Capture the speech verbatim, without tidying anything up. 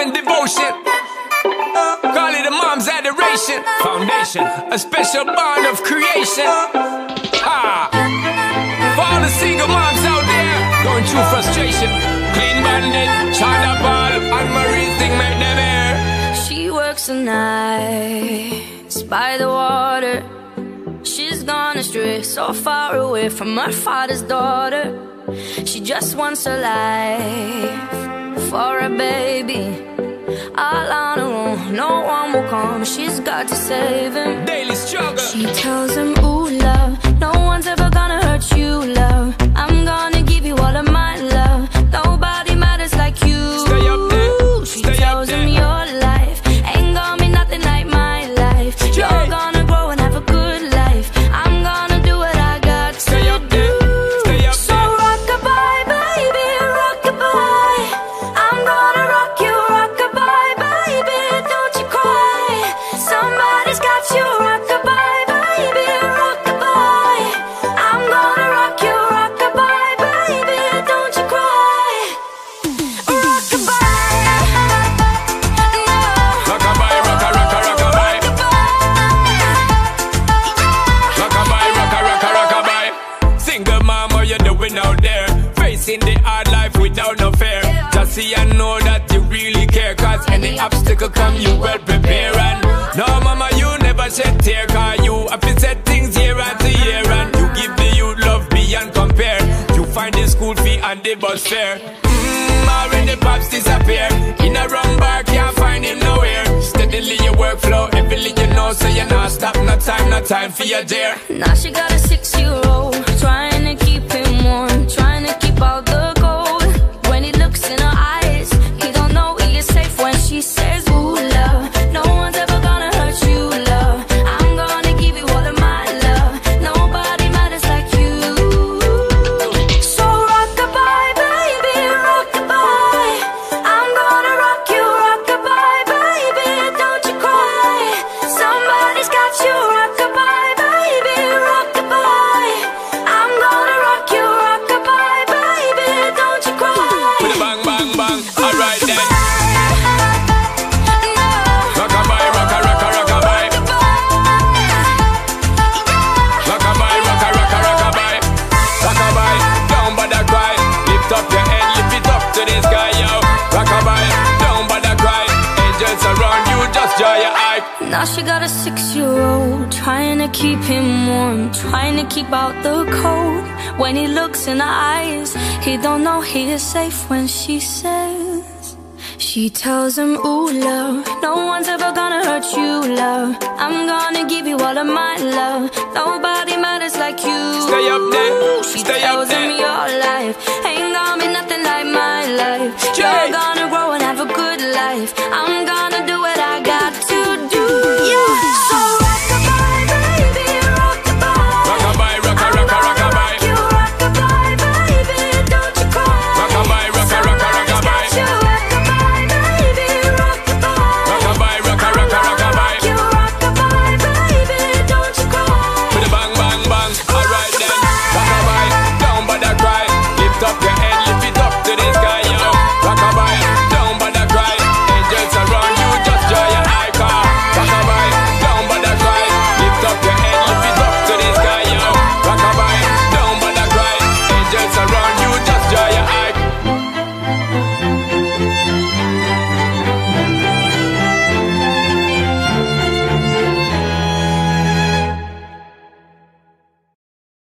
and devotion. Call it a mom's adoration. Foundation, a special bond of creation. Ah, for all the single moms out there going through frustration. Clean Bandit, China Ball, and Marie thing make them air. She works the nights by the water. She's gone astray, so far away from her father's daughter. She just wants a life for a baby. All on her own, no one will come. She's got to save him. Daily struggle. She tells him, ooh, love, no one's ever gonna hurt you, love. I'm gonna give you all of my love. Nobody matters like you. Stay up there. She Stay tells up him there. your life ain't gonna be nothing like my life. You're Yeah. gonna grow and have a good life. I'm gonna do what I got Stay to up do. there. Stay up So there. rock-a-bye, baby, rock-a-bye. I'm gonna rock you, rock-a-bye, baby, don't you cry. Somebody's got you, rock-a-bye, baby, rock-a-bye. I'm gonna rock you, rock-a-bye, baby, don't you cry. Rock-a-bye, no. Rock-a-bye, rocka, rocka, rock-a-bye. Rock-a-bye, rocka, rocka, rock-a-bye. Single mom, what you doing out there? Facing the hard life without no fear. Just see and know that you really care. Cause any obstacle come, you well prepare. And no mama, you never shed tear. Cause you have to set things year after year. And you give the youth love beyond compare. You find the school fee and the bus fare. Mmm, already pops disappear. In a wrong bar, can't find him nowhere. Steadily your workflow, everything you know. So you not stop, no time, no time for your dear. Now she got a six-year-old, trying to keep him warm, trying to keep out the cold. When he looks in her eyes, he don't know he is safe when she says, ooh, love, no one's ever gonna hurt you, love. I'm gonna give you all of my love. Nobody matters like you. So rock-a-bye, baby, rock-a-bye. I'm gonna rock you, rock-a-bye, baby, don't you cry. Somebody's got you, rock-a-bye, baby, rock-a-bye. I'm gonna rock you, rock-a-bye, baby, don't you cry. With a bang, bang, bang. Alright then. No. Rock-a-bye, rocka, rocka, rock-a-bye. Rock-a-bye, rocka, rocka, rock-a-bye. Rock-a-bye, down by the cry. Lift up your head, lift it up to the sky, yo. Rock-a-bye, down by the cry. Angels around you, just draw your eye. Now she got a six-year-old, trying to keep him warm, trying to keep out the cold. When he looks in her eyes, he don't know he is safe when she says. She tells him, ooh, love, no one's ever gonna hurt you, love. I'm gonna give you all of my love. Nobody matters like you. Stay up there, She stay up tells there. him your life ain't gonna